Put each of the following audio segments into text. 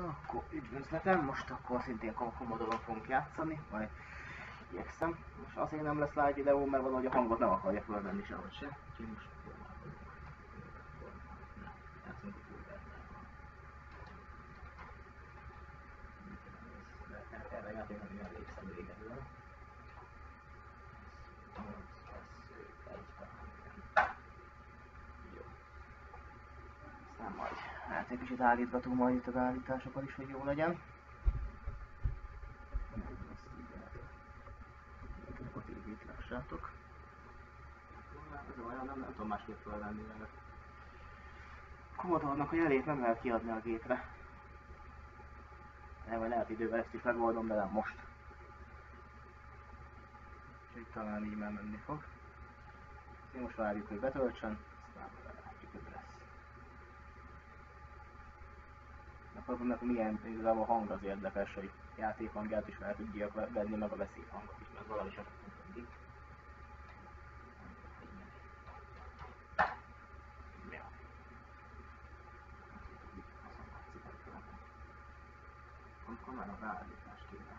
Akkor üdvözletem, most akkor szintén Commodore-on fogunk játszani, majd igyekszem. Most azért nem lesz live videó, mert valahogy a hangot nem akarja fölvenni sehogy se. Úgyhogy most játszunk a fullvertával. Erre a játék nem emlékszem régebről. Jó. Aztán majd hát egy kicsit állítgatunk majd itt az állításokat is, hogy jó legyen. A tévét lássátok. Ez olyan nem tudom másképp fölvenni, mert Commodore-nak a jelét nem lehet kiadni a gépre. Nem, vagy lehet idővel ezt is megoldom, de nem most. Úgyhogy talán így már menni fog. Most várjuk, hogy betöltsön, aztán látjuk, hogy lesz. Akkor milyen igazából a hang az érdekes, hogy játékhangját is fel tudja venni, meg a beszédhangot is, mert valahogy sem mindig. Akkor már a beállítást kéne.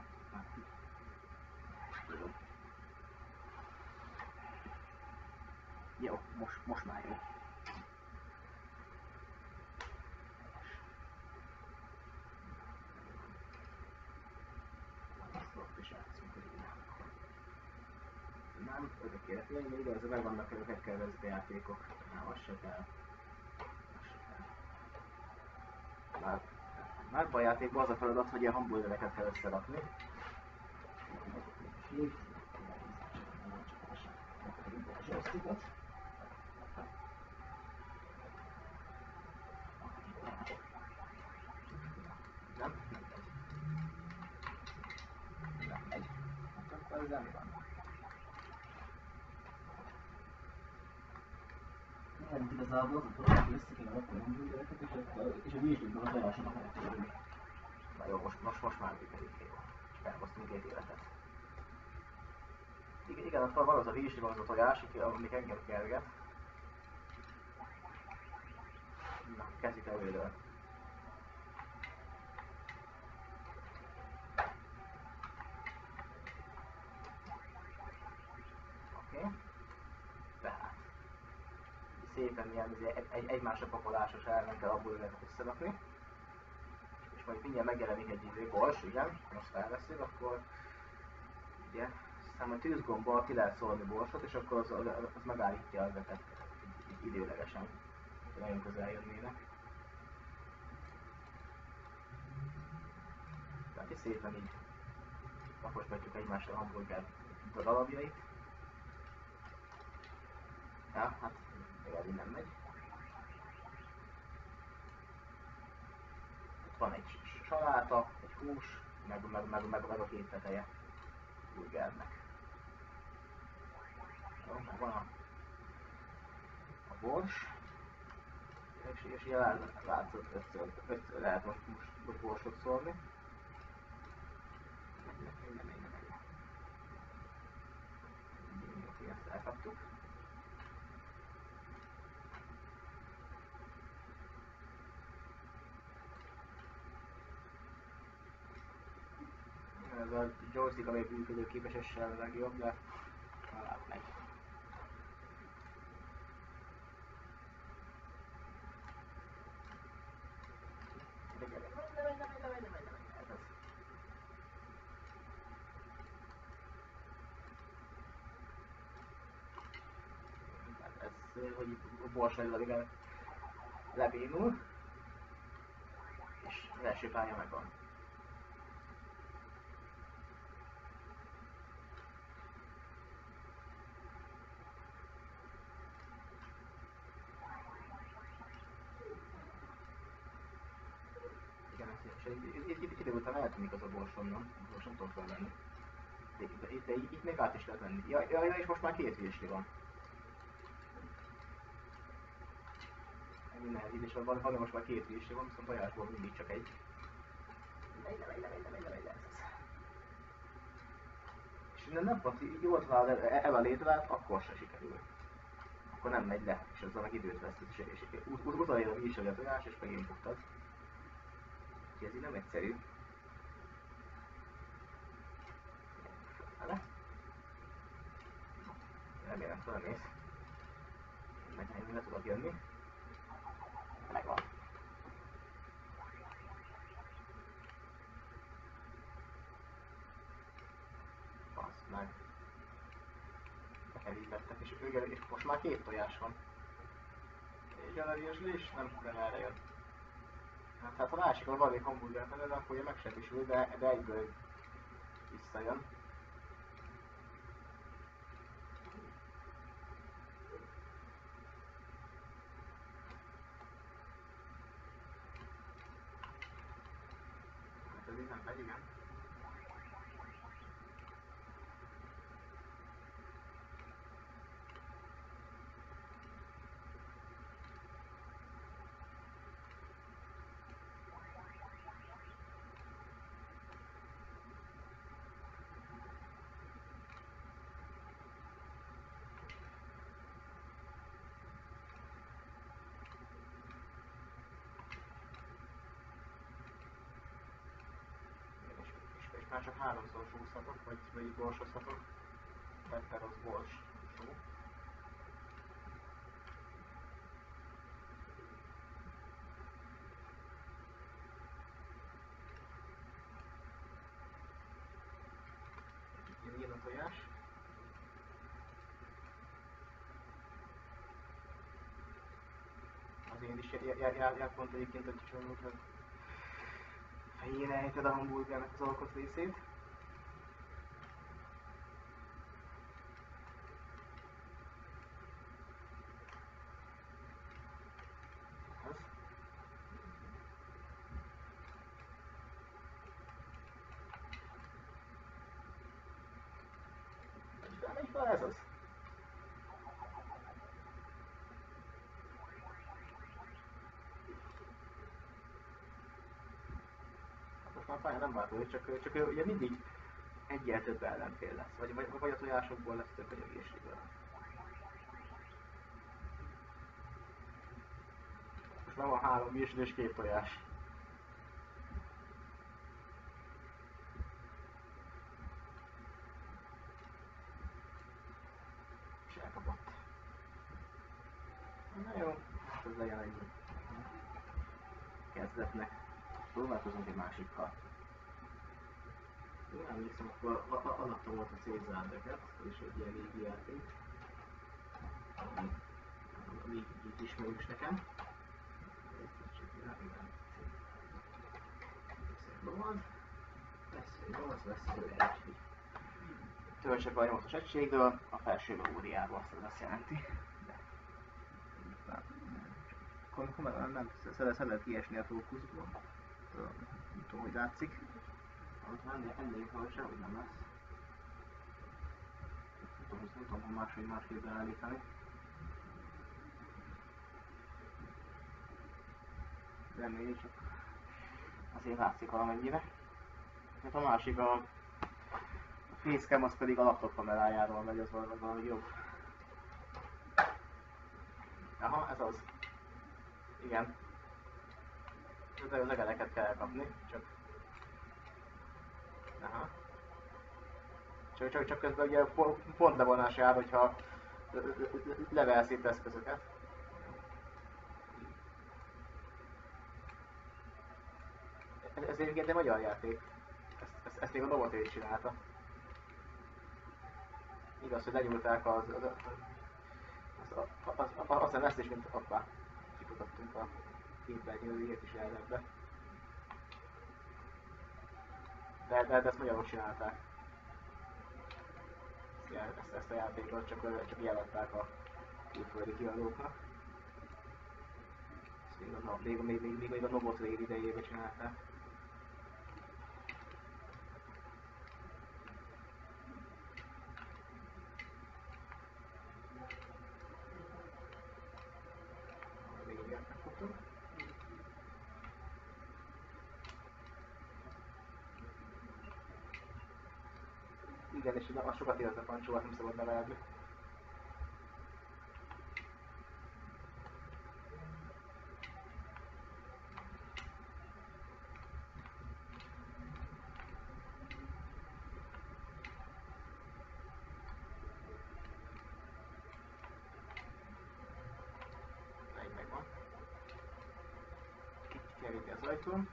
Jó, most már jó. Ott is játszunk, hogy nem, örökére figyelni, igaz, meg vannak ezek megkezdő játékok. Nem, az se kell. Már a játékban az a feladat, hogy ilyen hamburgereket kell összerakni. Nem megy. Hát akkor ez nem van. Nem, igazából az a dolog, hogy össze kéne rakni a hamburgereket, és a vízsdőből a tojásokat eltérni. Na jó, most már működik, jó. Csak elhoztunk 2 életet. Igen, akkor van az a vízsdő, van az a tojás, amik engem kerget. Na, kezdjük előről. Oké. Tehát szépen ilyen egymásra pakolásos elven kell a burgert összerakni. És majd mindjárt megjelenik egy gors, igen, azt felveszünk, akkor ugye, aztán a tűzgombbal ki lehet szórni borsot, és akkor az megállítja ezeket időlegesen, hogy nagyon közel jönnének. Tehát itt szépen így rakosgatjuk egymásra a hamburger darabjait. Ja, hát még nem megy. Itt van egy saláta, egy hús, meg a 2 teteje burgernek. Jó, meg van a bors. És ilyen látszott, össze lehet most borsot szórni. Menj. Oké, ezt elkaptuk. Ez a joystick, amelyik működőképességgel a legjobb, de talán megy. Ez az. Ez, hogy a borsailag igen lebénul, és az első pálya megvan. És itt idő után eltűnik az a borsomnom, most nem tudom felvenni. Itt még át is lehet venni. Ja, és most már 2 virsli van. Minden így is van, most már 2 virsli van, viszont tojásból mindig csak egy. Megy, és nem pont jól talál el a létrát, akkor se sikerül. Akkor nem megy le, és azzal meg időt vesztesz, és utolér a vízseli a tojás, és megint buktad. Úgyhogy ez így nem egyszerű. Fölfele. Remélem fölmész. Én le tudok jönni. Megvan. Basz meg. Bekerítettek, és most már 2 tojás van. Egy alergiás nem erre jön. Hát a másik a valék hamburgert nem akkor ugye megsebesül, de egyből visszajön. Hát ez így nem megy, igen. És már csak 3-szor súszhatok, vagy borsozhatok. Pepper az bors. Só. Jön a tojás. Azért is jár pont egyébként, hogy csak fejére ejted a hamburgernek az alkotrészét. Ez az. Most már pályán nem változik, csak ugye mindig egyel több ellenfél lesz. Vagy a tojásokból lesz több, vagy a virsiből. Most már van 3 virsli és 2 tojás. És elkapott. Na jó, most ez legyen ennyi. Kezdetnek. Próbálkozunk egy másikkal. Én emlékszem, akkor alatta volt a Cézár-deket, és egy ilyen régi játék, ami így ismerős nekem. Vesző egység. Töltsek a 8-as egységből, a felső óriába, azt azt jelenti. Akkor nem szeret kiesni a fókuszból. Nem tudom, hogy látszik. Ennél sehogy nem lesz. Nem tudom, hogy másképp beállítani. Reméljük, csak azért látszik valamennyire. Hát a másik a facecam, az pedig a laptop kamerájáról megy, az valami jobb. Aha, ez az. Igen. De az egereket kell kapni, csak... Aha. Csak közben ugye pont levonás jár, hogyha levelsz itt eszközöket. Ez egyébként egy magyar játék. Ezt még a Novotér csinálta. Igaz, hogy lenyúlták aztán ezt is, mint hoppá, kifutottunk a képernyőről, ilyet is lehet be. De ezt magyarok csinálták. Ezt a játékot csak jeladták a külföldi kiadóknak. Ezt még a Novotér idejében csinálták. Igen, és az sokat élt a pancsóval, nem szabad nevelni. ajtón.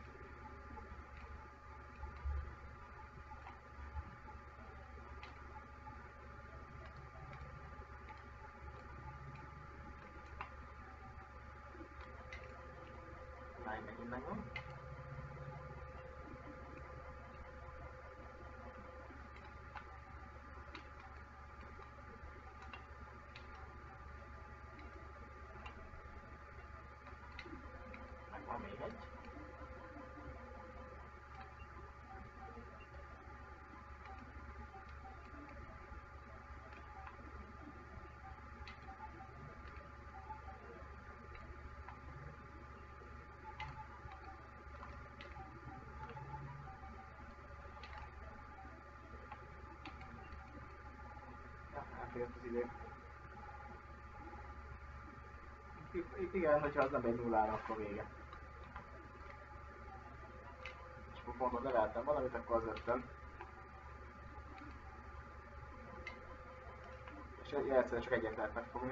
Megint megvan. Megvan még egy. Elfogyott az idő. Igen, hogyha az nem egy nullára, akkor vége. És akkor mondom, leveltem valamit, akkor az öttem. És egyszerűen csak egyet lehet megfogni.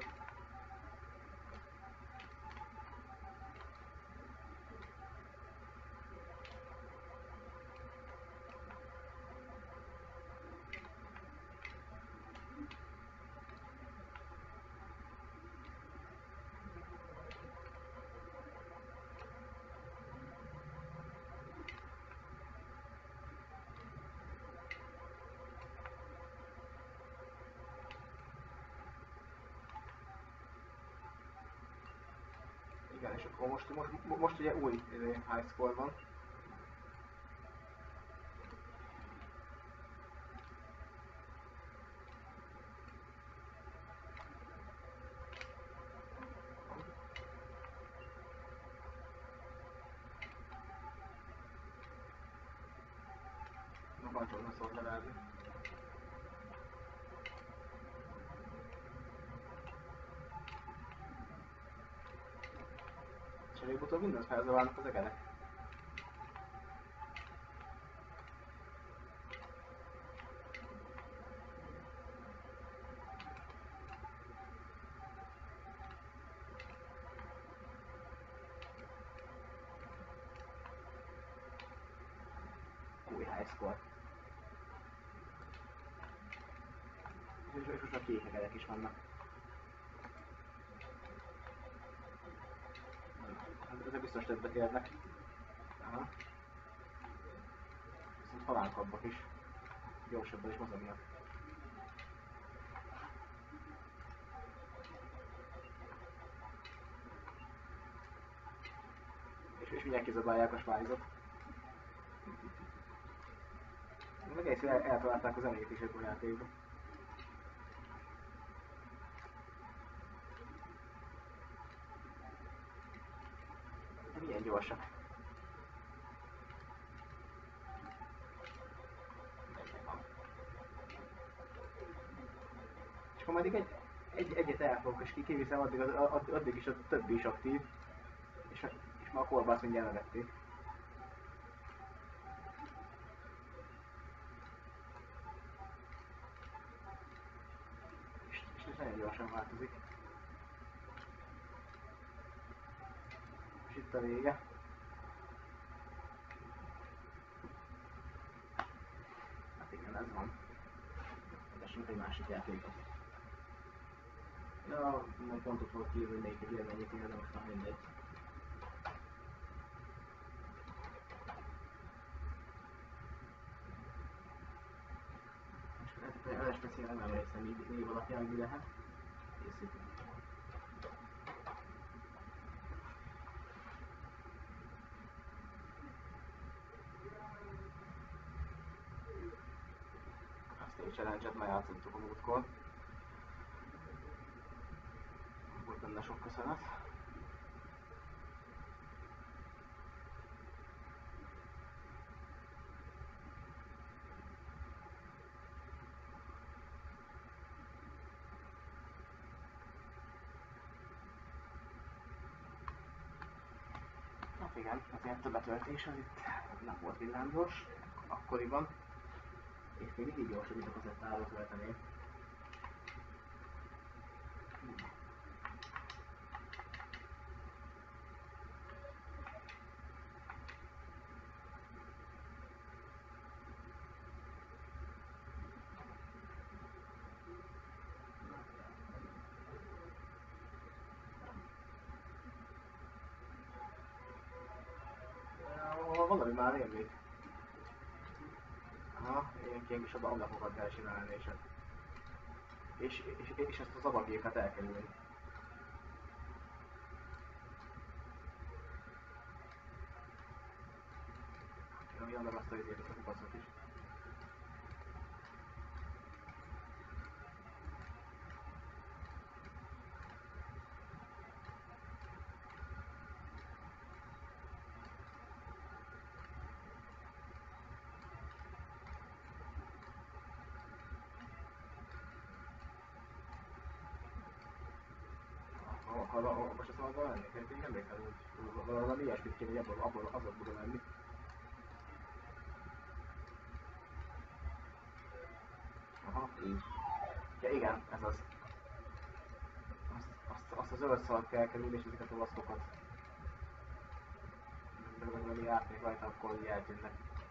Igen, és akkor most ugye új high score van. Na, pancsolna szólt levelni. És előbb-utóbb mindent felzavarnak az egerek. Új high score. És most a kék egerek is vannak. Ezek biztos többet érnek. Aha. Viszont halánkabbak is. Gyorsabban is mozognak. És mindjárt kizabálják a svájzot. Meg egyszer eltalálták a zenét is ebben a játékban. Milyen gyorsak. És akkor majd egyet elfogok, és kiviszem, addig is a többi is aktív. És már a kolbászt mindjárt levették. És ez nagyon gyorsan változik. És itt a vége. Hát igen, ez van. Adásunk egy másik játékot. Ja, majd pontot volt kívül, hogy melyik egy élményét írja, de most már mindegy. Erre speciál nem emlékszem név alapján, mi lehet. Készítünk. Azt a challenge-et már játszottuk a múltkor. Volt benne sok köszönet. Hát igen, azért a betöltés az itt nem volt villámgyors, akkoriban. És még mindig gyorsabb, mint a kazettáról tölteném. valami már rémlik. Aha, ilyen kis ablakokat kell csinálni, és ezt az abagékat elkerülni. Ami annak azt a izét, azt a kupacot is. Most ezt abban lennék, én emlékszem, hogy valami ilyesmit kéne, hogy abban lenni. Aha, így. Ja igen, ez az. Azt a zöld szart kell kerülni, és ezeket a vaszkokat. De valami átnék rajta, akkor így eltűnnek.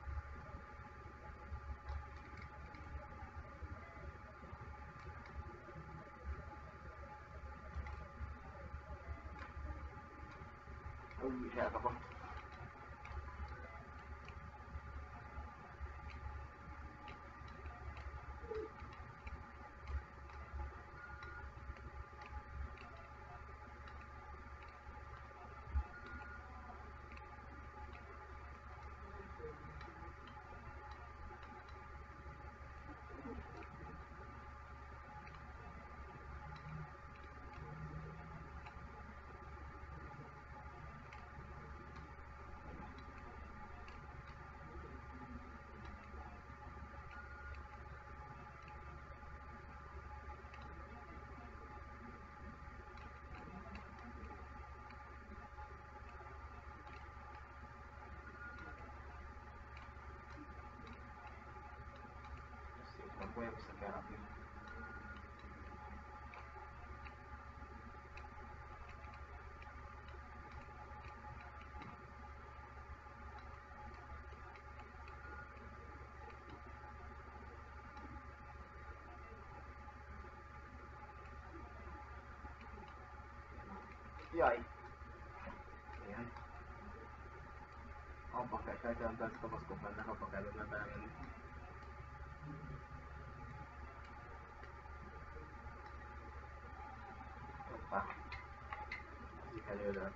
Úgy is elkapott. Olyan vissza kell rakni. Jaj! Igen. Abba kell sejtenem, de ezek a baszkok mennek, abba kell benne belemenni. Hoppá. Ez így előre.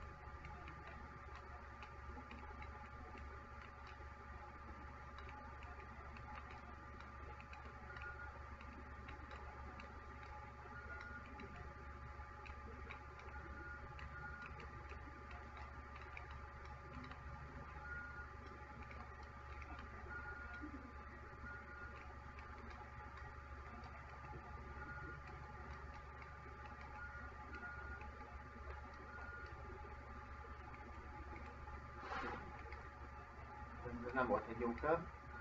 Ez nem volt egy jó kör.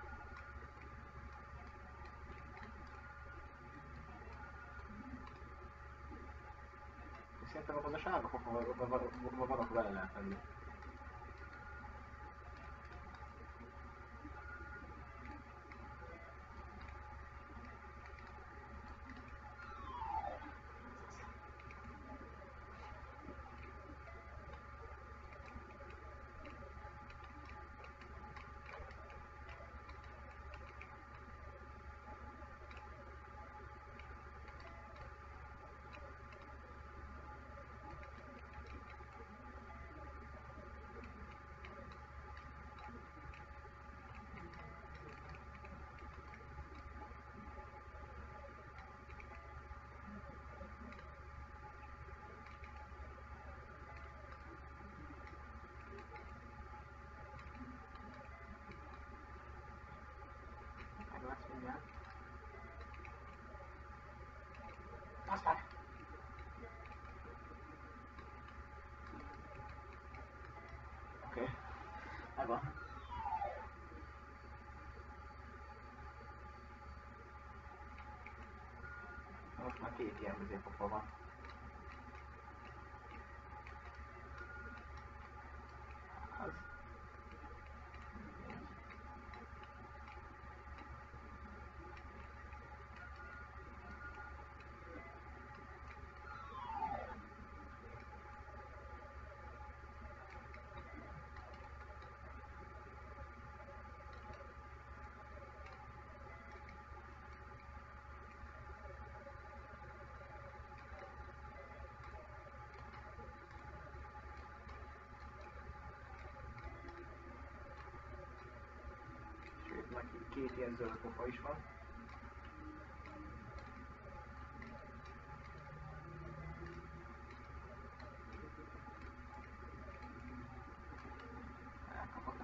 Szerintem az a sárga pofon van, akkor vele lehet menni. Meglátsz mindjárt. Aztán! Oké. Megvan. Most már két ilyen középpofa van. Az. Neki két ilyen zöld pofa is van. Elkapott.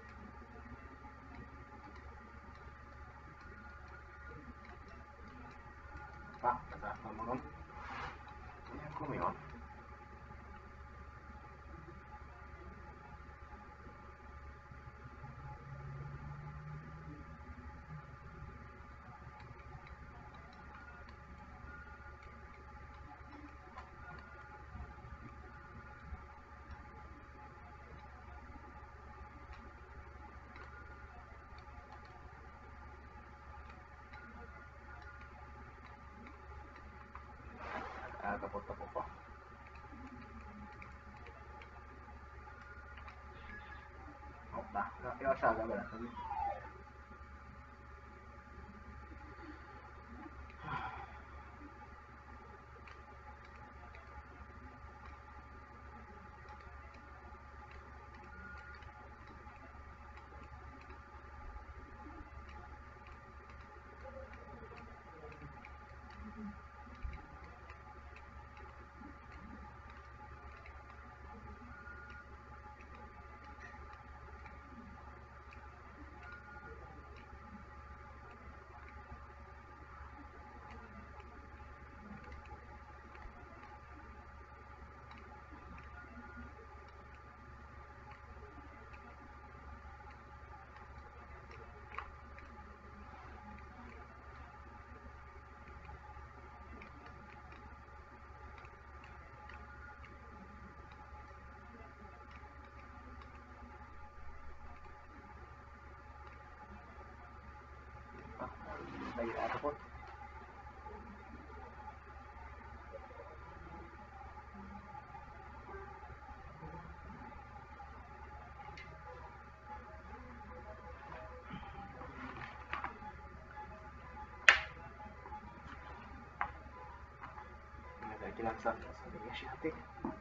Lezártam magam. Ilyenkor mi van? Elkapott a pofa. Hoppá, ja, a sárgán beletenni. Megint elkapott. Ez 984-es játék.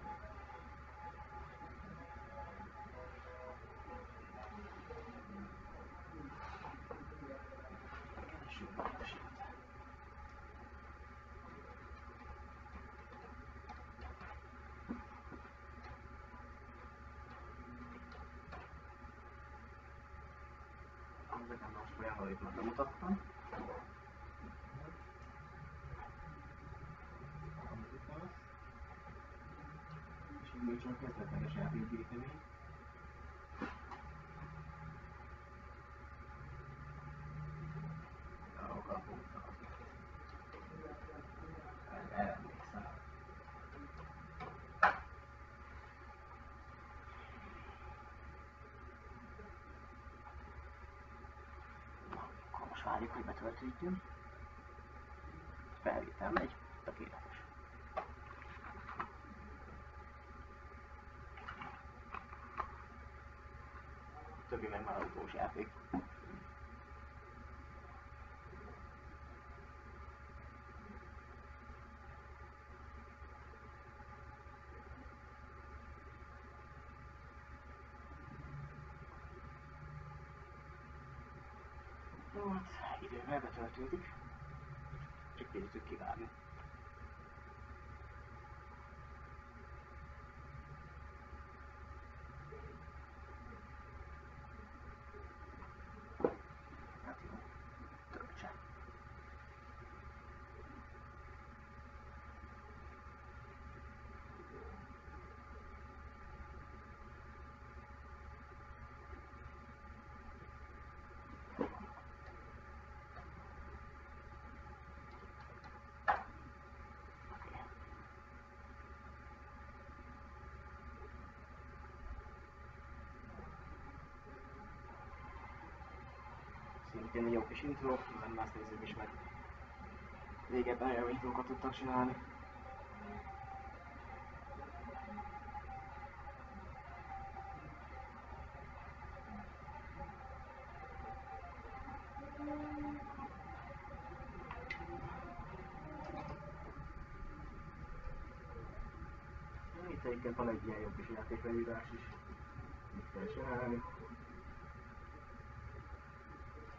Ezeken most olyan ritmet bemutattam. És így még csak kezdetleges játékgyűjtemény. Darokkal fogtam. Erre emlékszem. Akkor most várjuk, hogy betöltődjön. Felvétel megy, tökéletes. Többi meg már autós játék. Jó, hát idővel betöltődik. Csak kezdjük kivárni. Hát jó, töltse. Szintén egy jó kis intro, nyilván azt nézzük is meg. Régebben olyan intrókat tudtak csinálni. Itt egyébként van egy ilyen jó kis játékleírás is. Mit kell csinálni.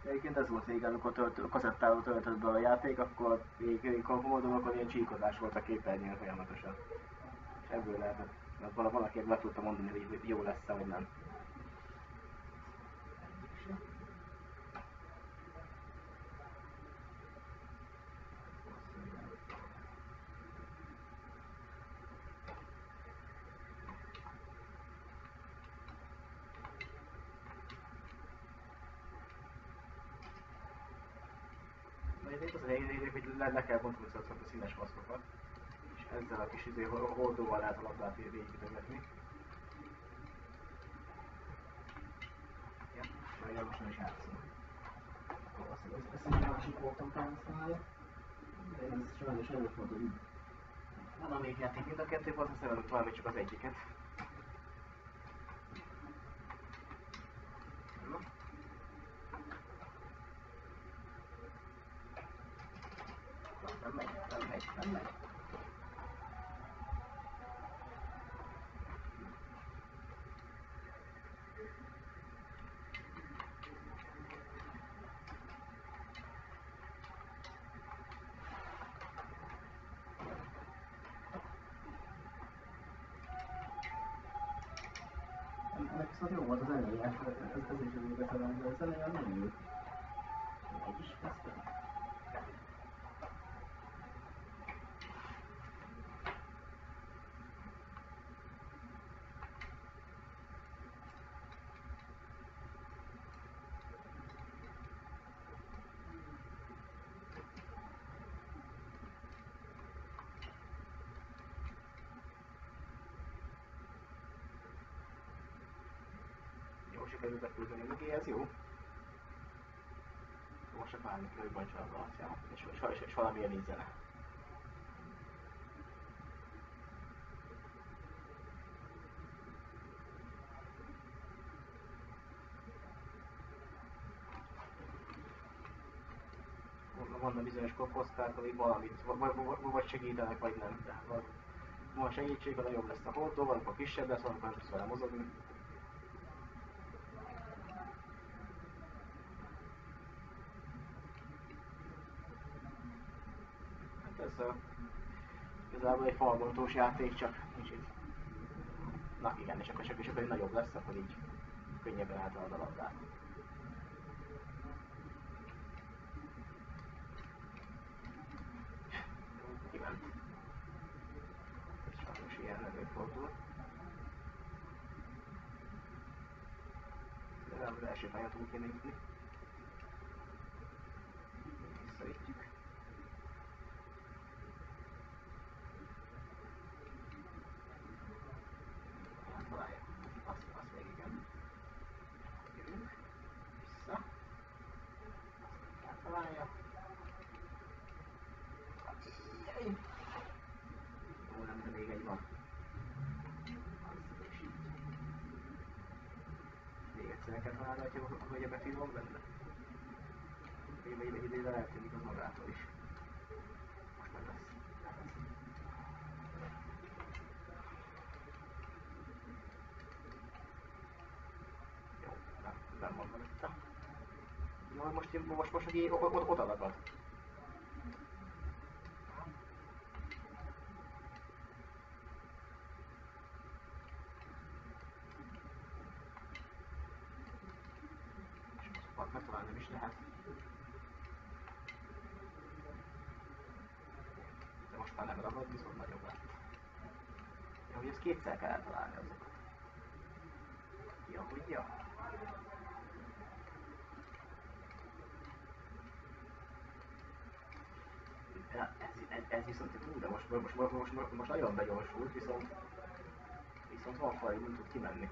Egyébként ez volt régen, amikor kazettával töltött be a játék, akkor még Commodore-okon ilyen csíkozás volt a képernyőn folyamatosan. És ebből lehetett, valaki meg tudta mondani, hogy jó lesz-e, vagy nem. Itt az a lényeg, hogy le kell bontani a színes maszkokat, és ezzel a kis hordóval lehet a labdát végigütögetni. Ja, majd most nem is játszom. Ezt egy másik voltam felhasználni, de ez sajnos előfordul így. Van a még játék mind a kettő volt, azt szeretem valami csak az egyiket. Nem megy. Ennek viszont jó volt az eleje, ez is az igazán, de az eleje nem jó. Egy is kezdtem. Jó sikerült befűzni mögé, ez jó. Most csak várni kell, hogy bajcsalad alattjámat, és valamilyen így zene. Vannak bizonyos kockák, amik valamit, vagy segítenek, vagy nem. De van segítség, ha nagyobb lesz a hordó, valamikor kisebb lesz, valamikor nem tudsz vele mozogni. Hát ez igazából egy falbontós játék, csak kicsit. Na igen, és akkor csak nagyobb lesz, akkor így könnyebben eltalad a labdát. Kiment. Ez sajnos ilyen előfordul. De nem az első pályát úgy kéne jutni. Visszaítjük. Találja. Azt még igen. Jövünk. Vissza. Találja. Jó, nem, de még egy van. És így. Még egyszer kell találni, hogy a betű van benne. Egy időre eltűnik az magától is. Most meg lesz. Jó, nem van mögötte. Jó, most aki oda ragad. Mert talán nem is lehet. De most már nem ragad, viszont nagyobb lett. Ja, hogy ezt kétszer kell eltalálni azokat. Ja, hogy ja. Ja, ez viszont de most nagyon begyorsult, viszont van fal, hogy nem tud kimenni.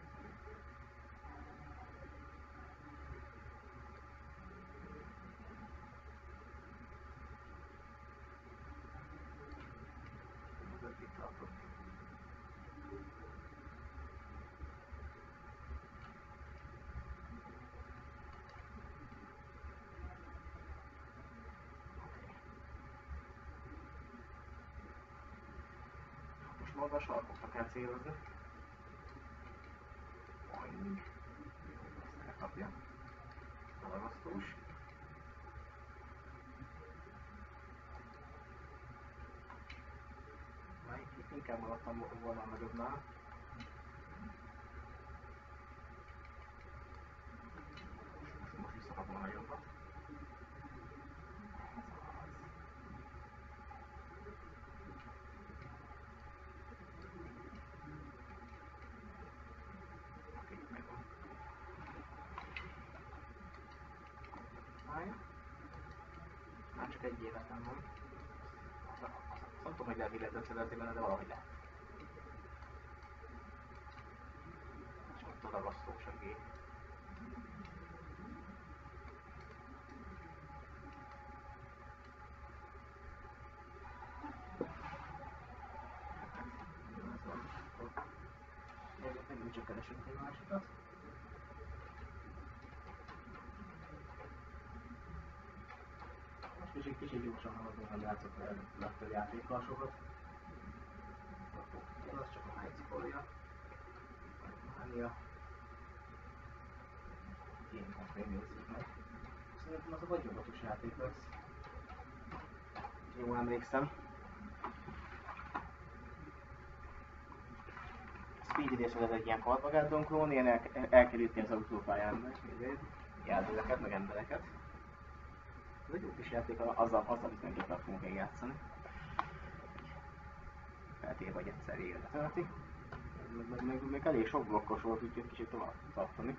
Maga a sarkokra kell célozni. Boing. Ezt elkapja. Ragasztó. Basszus. Inkább maradtam volna a nagyobbnál. Most visszakapom a nagyobbat. Oké, megvan. Már csak egy életem van. Nem tudom, hogy lehet illetve szerelni benne, de valahogy lehet. És ott a ragasztós a gép. Megint csak keresünk egy másikat. Most kicsit gyorsan haladunk, hogy játszok le a játékkal sokat. Ez az csak a májcikolja. Mánia. Én most még nézzük meg. Szerintem az a vagyogatos játék lesz. Jól emlékszem. Speed idézve ez egy ilyen Carmageddon klón, ilyen el kell ütni az autópályán, jelzőeket, meg embereket. Ez egy jó kis játék, azzal mindenképpen fogunk még játszani. Feltéve, hogy egyszer végre tölti. Még elég sok blokkos volt, úgyhogy kicsit tovább tartani.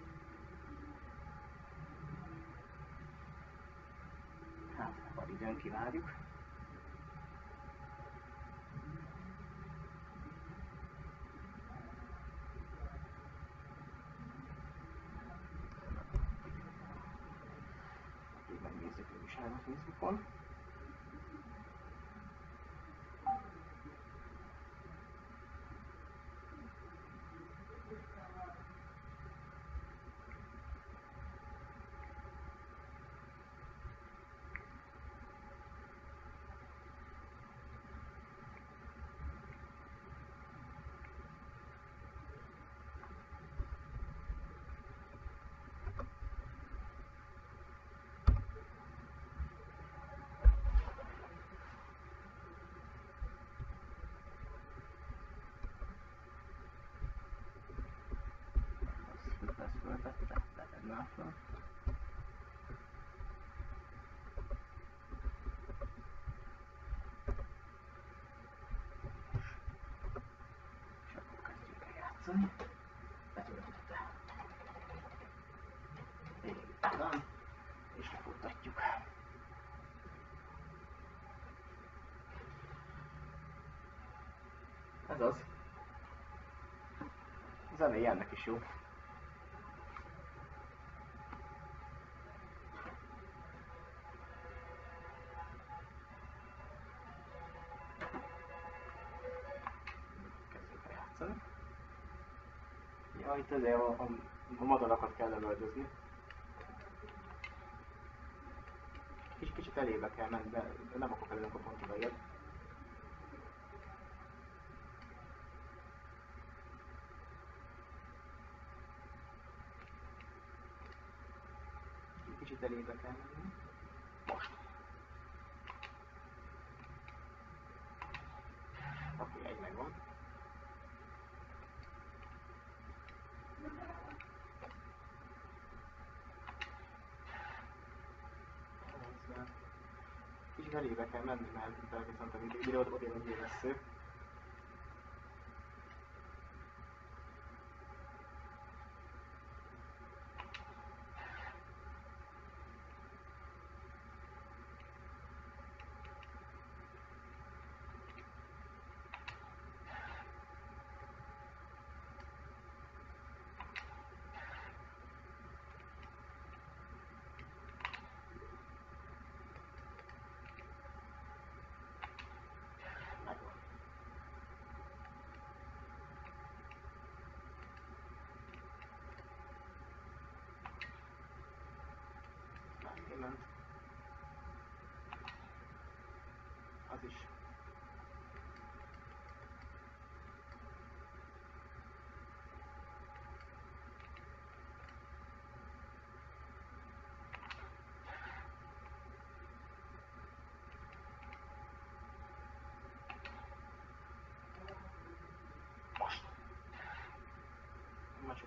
Hát, ha időn kivárjuk. Megnézzük újság a Facebookon. Látom. És akkor kezdjük el játszani. Betöltötte. Van. És lefutatjuk. Ez az. A zenéje ennek is jó. Ja, itt azért a madarakat kell lövöldözni. Kicsit elébe kell menni, de nem akarok előnk a pont odaért. Kicsit elébe kell menni. Most. Oké, egy megvan. Kicsit elébe kell menni, mert viszont a videót ott ér vesző. Ment. Az is.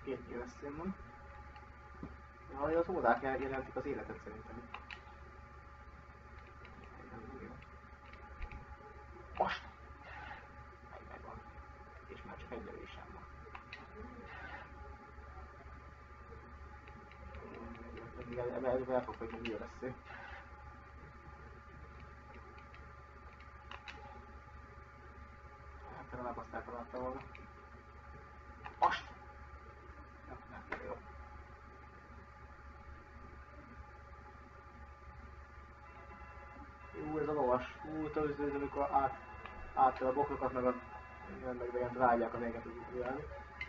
Két nyilvesszén van. Jaj, az ódák jelentik az életet szerintem. Most! Megvan. És már csak egy lövésem van. Mindig el fog fogni nyilvessző. Hát talán azt eltalálta volna. Most! Jó. Ez a lovas. Tudod, amikor áttel a bokrokat, meg a jönnek be ilyen drágyák, amelyeket tud ülni.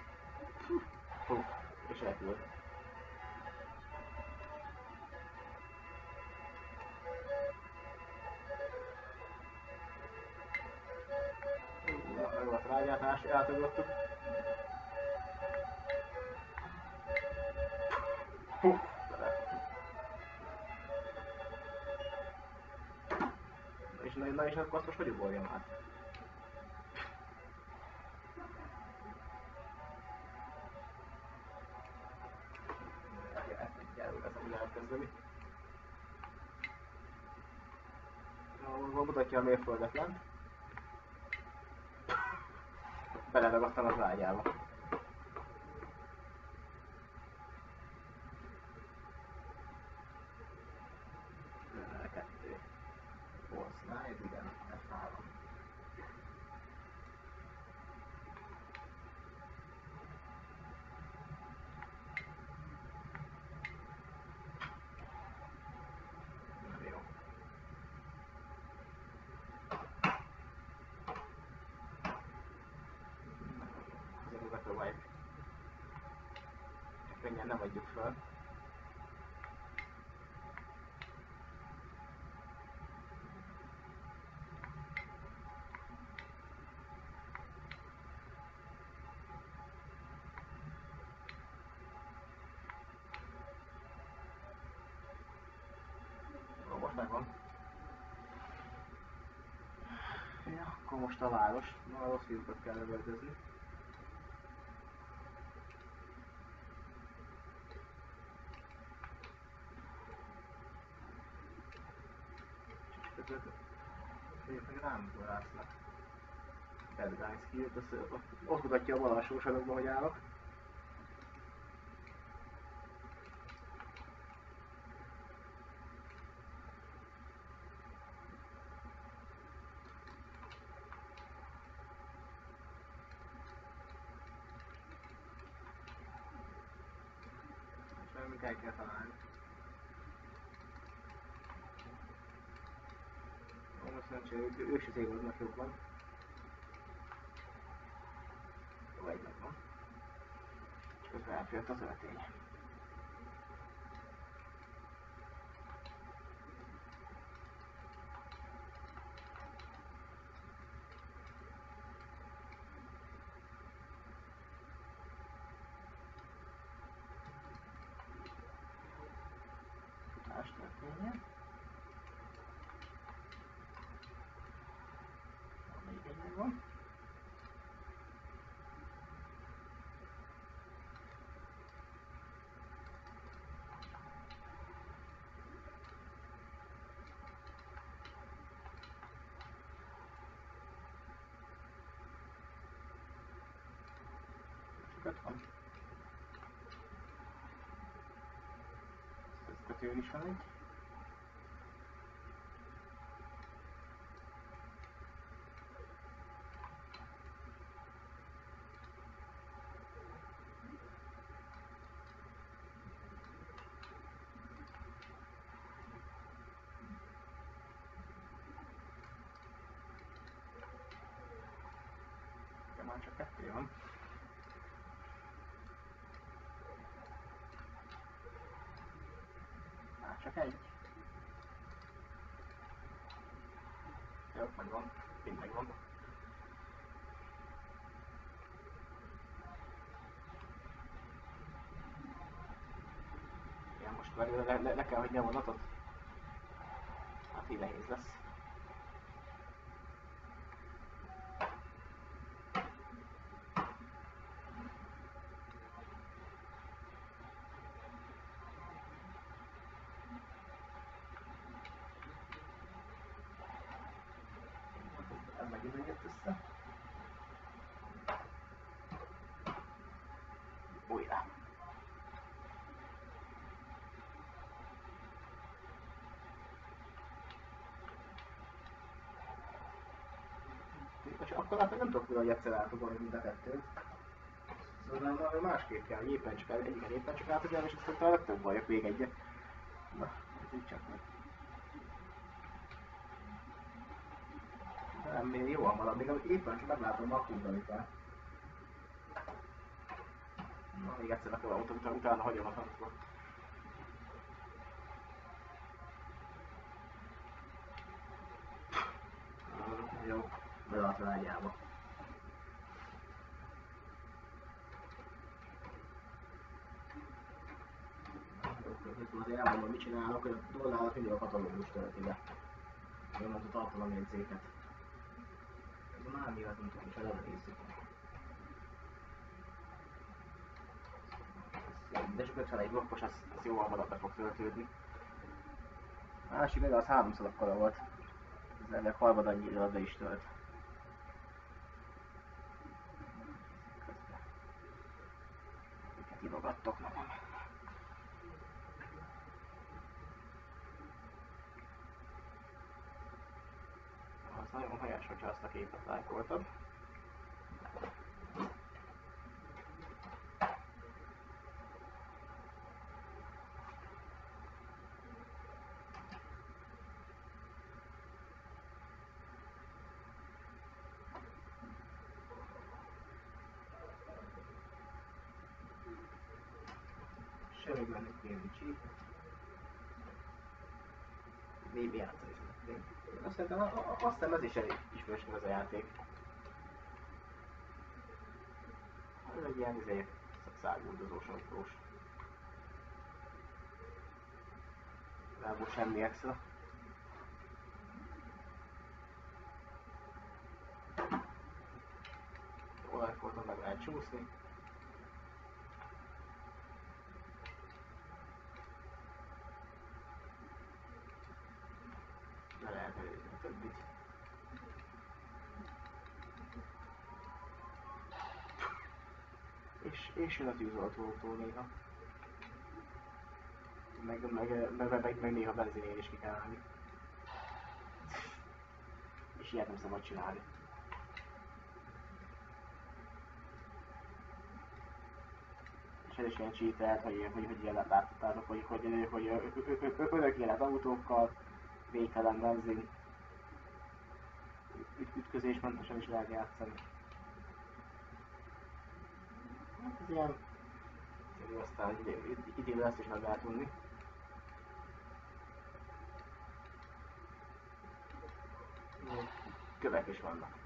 És elküld. Meg a drágyát átugrottuk. Na és akkor azt most hogy ugorjam át? Elkezdeni. Mutatja a mérföldet lent. Beleragadtam az ágyába. Kettő. Force 9, igen, F3. Jó. Azért megpróbáljuk. Könnyen nem adjuk fel. Most megvan. Ja, akkor most a város. A rossz fiúkat kell lövöldözni. Meg rám varásznak. Bad Guys Hill, ott mutatja a bal alsó sarokban, hogy állok. És el kell találni. Most szerencsére ők se szévoznak jobban. Jó, egy megvan. És közben elfért az öltény. Futás történjen. Még egy megvan. Sokat van. Ez kötőn is van egy. Már csak kettő van. Már csak egy. Jó, megvan. Mind megvan. Ja, most le kell hagyni a vonatot. Hát így nehéz lesz. akkor hát nem tudok hogy egyszer átugolni mind a kettőt. Szóval valami másképp kell, éppen csak egyiket éppen csak átugolni, és aztán talán több bajok még egyet. Na, ez így csak meg. Nem, még jól van, még éppen csak meglátom a húzani kell. Na, még egyszer akkor utána hagyom a tankba. Jó, beadta ágyába. Azért elmondom, mit csinálok, hogy a dollárat mindig a katalógus tölti be. Onnan a tartalomjegyzéket. Ez már mi az, mint is ellenőrizzük. De csak 51 blokkos, az jóval hamarabb be fog töltődni. A másik meg az 3-szor akkora volt. Ez ennek harmad annyira be is tölt. Közben. Miket írogattok nekem. Az nagyon helyes, hogyha azt a képet lájkoltad. Semmi bennük nézni csípet. VB játszani szeretném. Azt hiszem ez is elég ismerős az a játék. Ez egy ilyen száguldozós autós. Igazából semmi extra. Olajfolton meg lehet csúszni. Le lehet előzni a többit. És jön a tűzoltótól néha. Meg néha benzinél is ki kell állni. És ilyet nem szabad csinálni. És ez is ilyen cheatelt, hogy ilyen láttátok, hogy örök élet autókkal, végtelen benzin, ütközésmentesen is lehet játszani. Hát ez ilyen... aztán idével ezt is meg lehet unni. Kövek is vannak.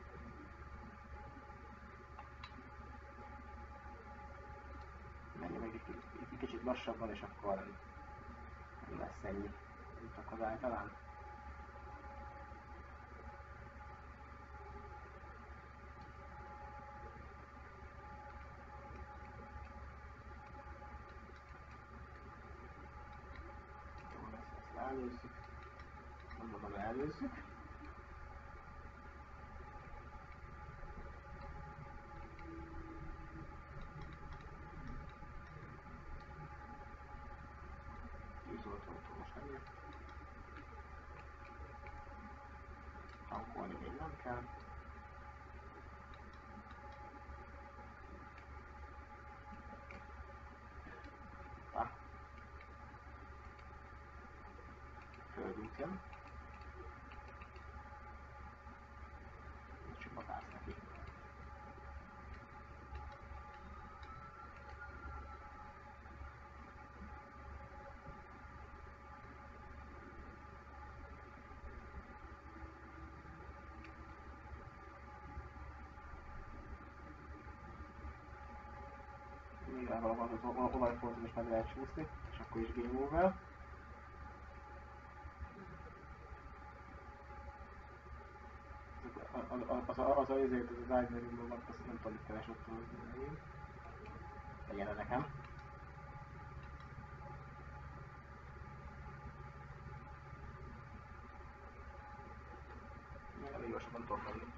Menjünk még egy kicsit lassabban, és akkor nem lesz ennyi akadály talán. Előzzük. Nem mondom, előzzük. Tűzoltótól most nem jött. Tankolni még nem kell. Földünk jön. És csak vadász neki. Mivel valahol az olajfolton is meg lehet csúszni, és akkor is game over. Az a izét, az a dive-ból, azt nem tudom, mit keresett az elején. Legyen nekem. Elég gyorsabban tudok menni.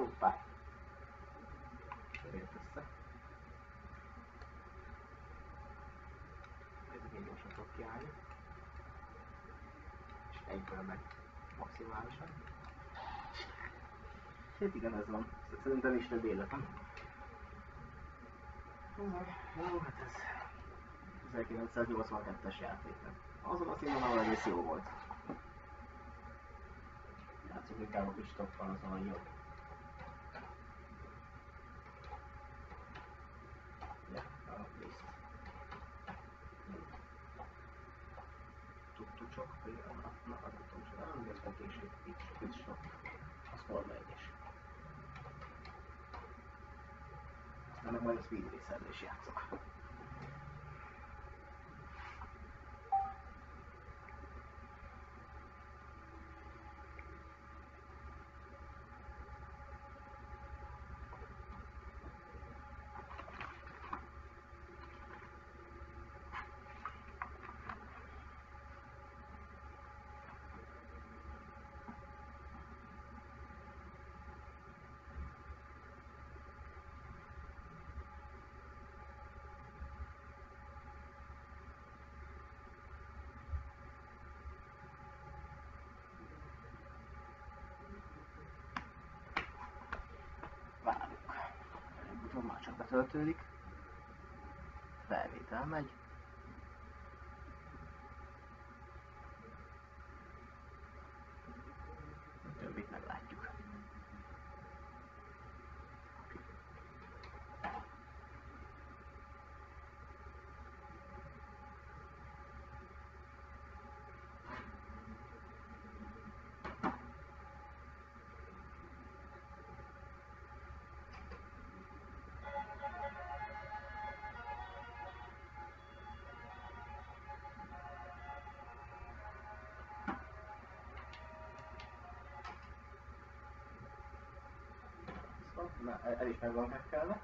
Hoppá! Jött össze. Ezeket gyorsan tudok kiállni. És egyből meg maximálisan. Hát igen, ez van. Szerintem is több életem. Jó, hát ez 1982-es játék. Azon a színvonalon egész jó volt. Játszunk inkább a kis toppal, az valami jobb. Ja, a list. Tudtuk például, na az utolsó, nem ez volt később, itt stop. Az Forma 1-es. Aztán meg majd a Speed Racerről is játszok. Várjuk. Előbb-utóbb már csak betöltődik. Felvétel megy. A többit meglátjuk. Na, el is meg van hackelve.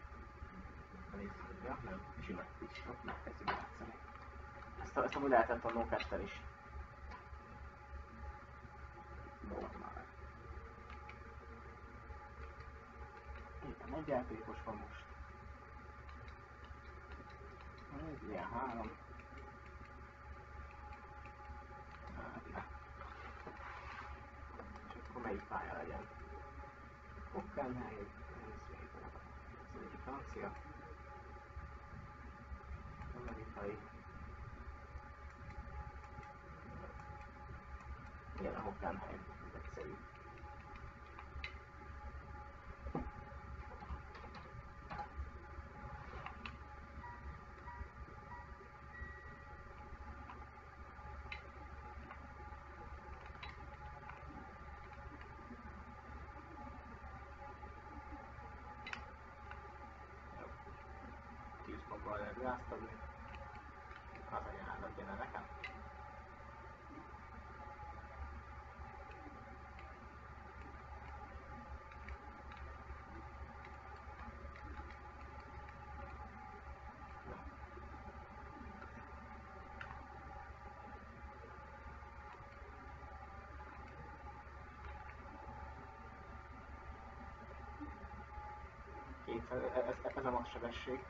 Ja, nem, sima is. Megkezdjük játszani. Ezt amúgy lehetett a no-caster is. Normál. Éppen egy játékos van most. Ez ilyen 3. Ja. És akkor melyik pálya legyen? Hockenheim, ez egy francia, amerikai. Igen, a Hockenheim, ez egyszerű. Pontból lehet gáztadni. Az anyádat jön nekem. Ez a max sebesség.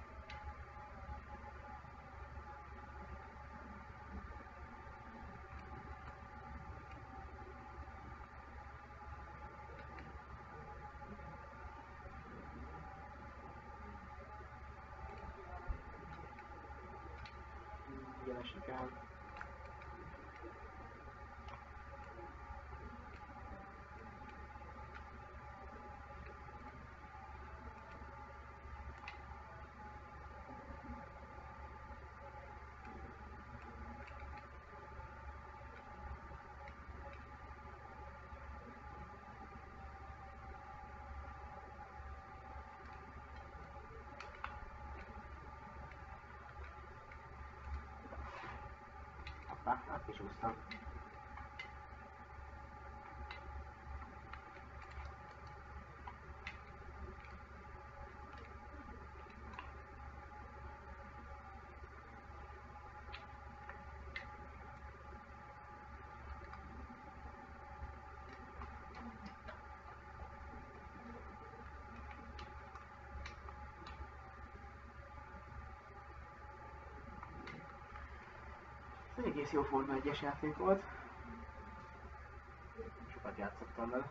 Igen, esik el. Át is úsztam. egész jó Forma 1-es játék volt. Sokat játszottam vele.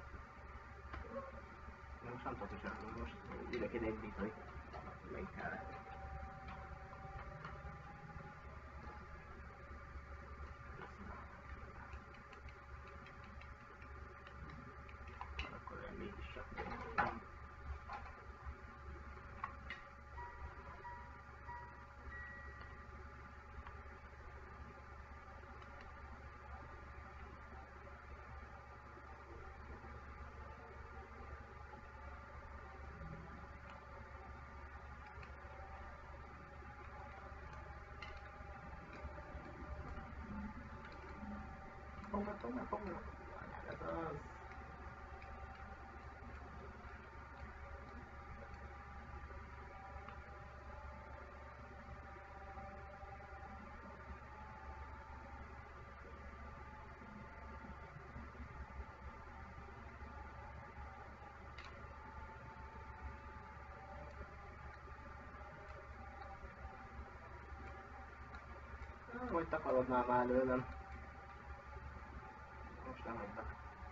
De most nem tudok is elmondani, most ide kéne indítani. Melyik kell. Akkor olyan mégiscsak. Fogom. Ez az. Hogy takarodnál már előlem. Most nem hagytak.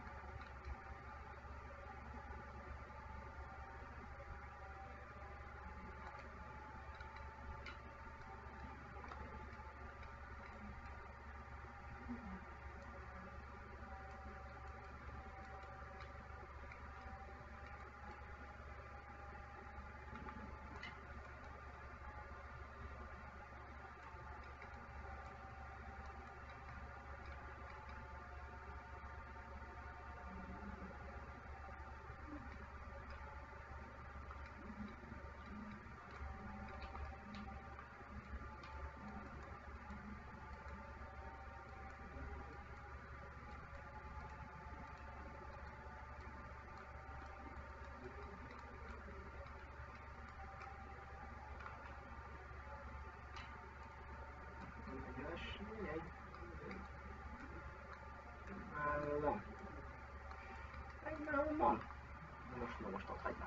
Van. Most ott hagynak.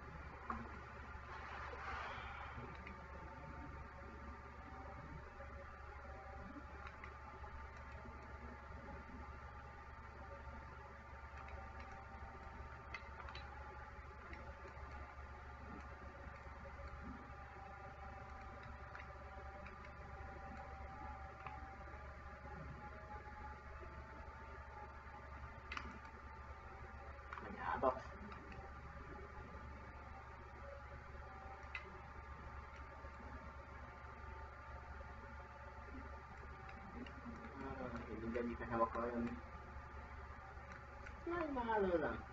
Anyádat. Mindegyik nekem akar jönni. Menj már előlem!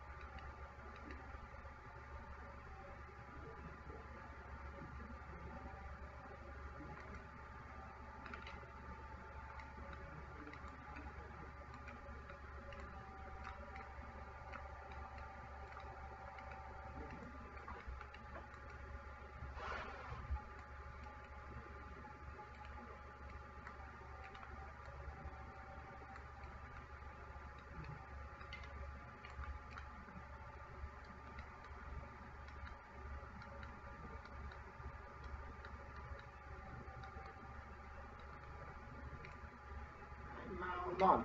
Van.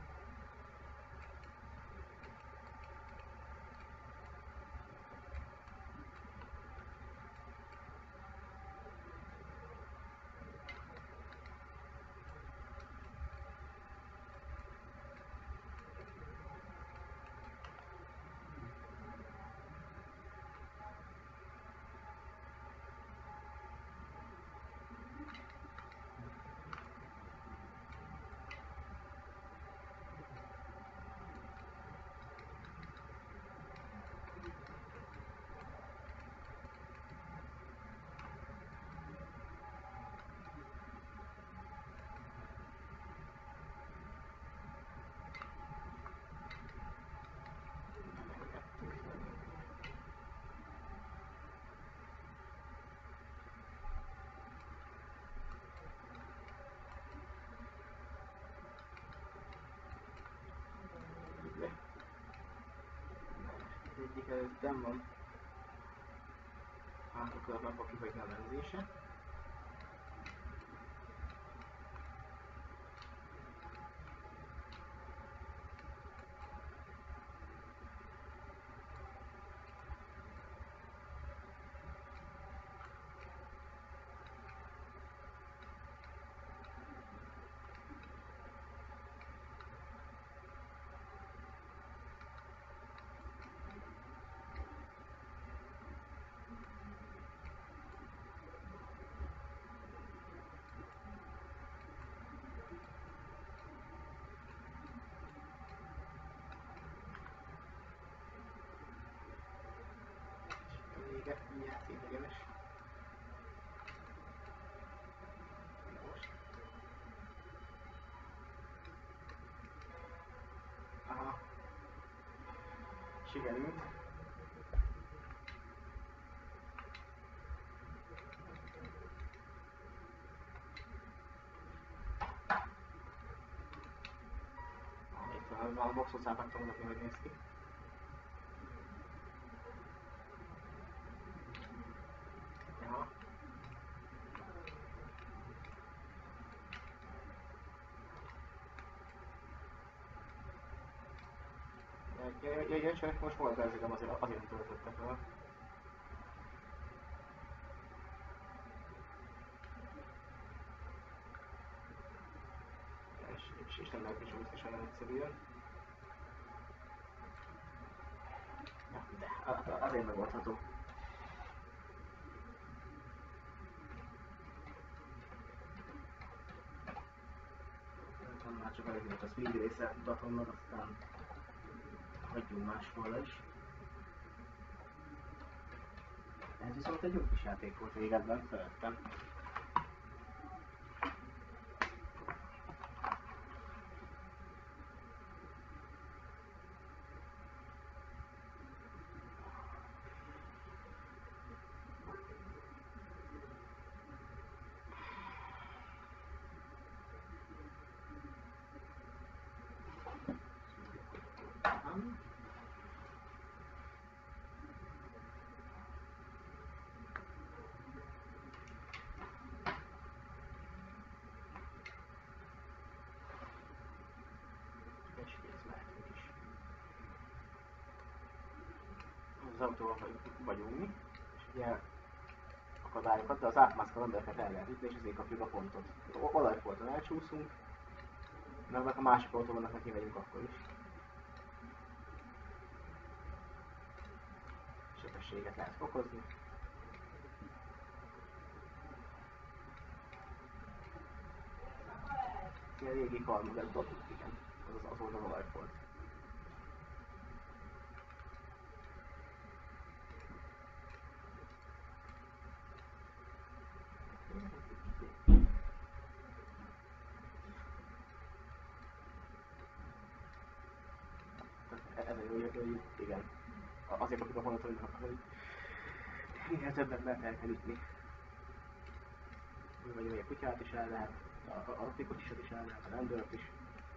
Egyik előttem van. Hát a körnap, aki vagy nevezése. vége, mindjárt szétegyenes. Most. Aha. Sikerült. A boxot akartam mutatni, hogy néz ki. Ja. Jöjjön, csak most volt bezzegem, azért nem töltötte fel. És nem lehet is úgy is olyan egyszerűen. Ja, de azért megoldható. Már csak elég volt a speed része mutatom meg, aztán hagyjunk máshol is. Ez viszont egy jó kis játék volt régebben, szerettem. Az autóval vagyunk mi, és ugye akadályokat, de az átmászkal embereket el lehet ütni, és ezért kapjuk a pontot. Olajfolton elcsúszunk, mert a másik autóban neki megyünk akkor is. Sebességet lehet fokozni. Ilyen régi karmodell dobjuk, igen. Az volt az olajfolt. Ez a jó, hogy igen. Azért kapjuk a pontot, hogy minél több embert el kell ütni. Vagy a kutyát is el lehet, a rotikocsisat is el lehet, a rendőrt is.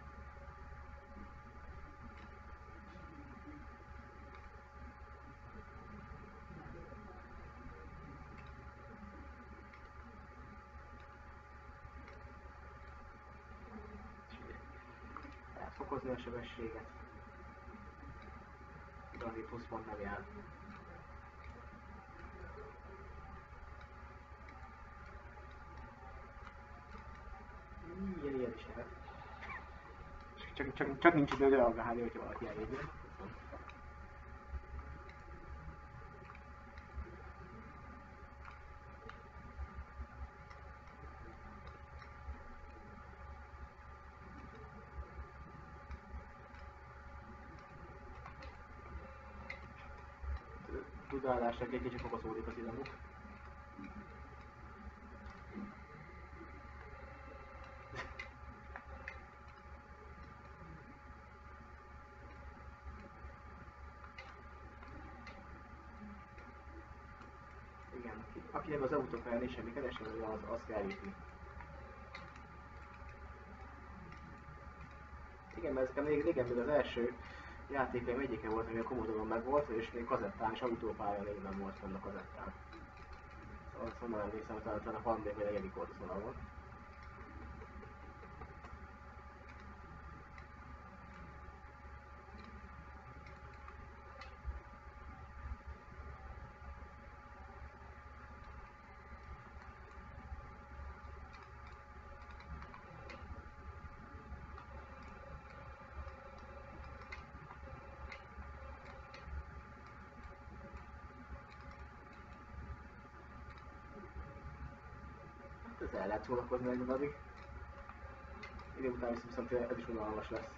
Lehet fokozni a sebességet. Igazi pluszpont nem jár. Ilyen is lehet. Csak nincs idő reagálni, hogyha valaki elégyen. Tudálásnak egy kicsit fokozódik az dinamik. Igen, akinek az autópályán is semmi keresni, az kell ütni. Igen, mert ezeken régen még az első játékaim egyike volt, ami a Commodore-on meg volt, és még kazettán és autópálya néven volt fenn a kazettán. Azt onnan emlékszem, hogy talán a harmadik vagy negyedik volt az vonalon. Ez el lehet szórakozni egy darabig. Idő után viszont ez is unalmas lesz.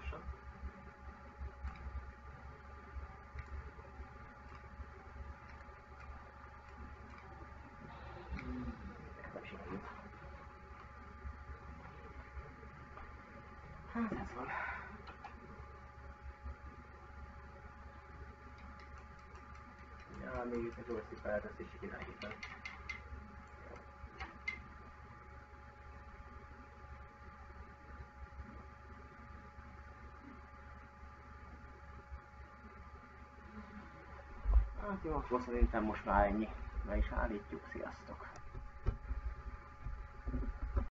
lassan. Nem sikerült. Hát ez van. Ja, még itt egy orszit felteszési irányítani. Hát jó, akkor szerintem most már ennyi. Le is állítjuk, sziasztok!